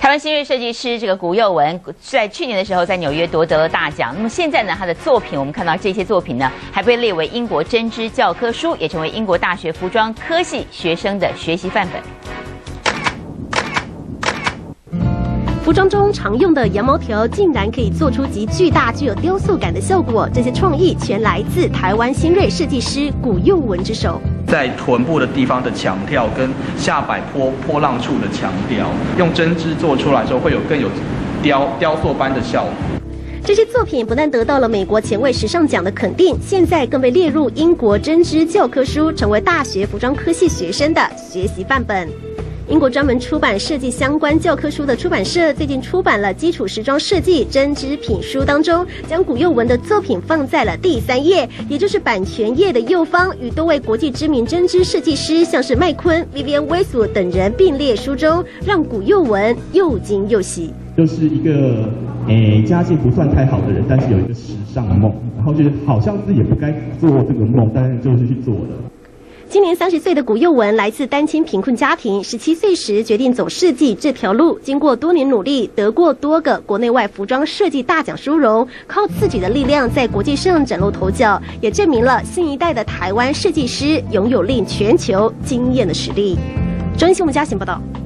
台湾新锐设计师这个古幼文，在去年的时候在纽约夺得了大奖。那么现在呢，他的作品我们看到这些作品呢，还被列为英国针织教科书，也成为英国大学服装科系学生的学习范本。 服装中常用的羊毛条竟然可以做出极巨大、具有雕塑感的效果，这些创意全来自台湾新锐设计师古幼文之手。 在臀部的地方的强调跟下摆波浪处的强调，用针织做出来之后会有更有雕塑般的效果。 这些作品不但得到了美国前卫时尚奖的肯定，现在更被列入英国针织教科书，成为大学服装科系学生的学习范本。 英国专门出版设计相关教科书的出版社最近出版了《基础时装设计针织品书》当中，将古幼文的作品放在了第3页，也就是版权页的右方，与多位国际知名针织设计师，像是麦昆、Vivienne Westwood 等人并列书中，让古幼文又惊又喜。 就是一个家境不算太好的人，但是有一个时尚的梦，然后就是好像自己也不该做这个梦，但是就是去做了。 今年30岁的古幼文来自单亲贫困家庭，17岁时决定走设计这条路，经过多年努力，得过多个国内外服装设计大奖殊荣，靠自己的力量在国际上崭露头角，也证明了新一代的台湾设计师拥有令全球惊艳的实力。中新闻家贤报道。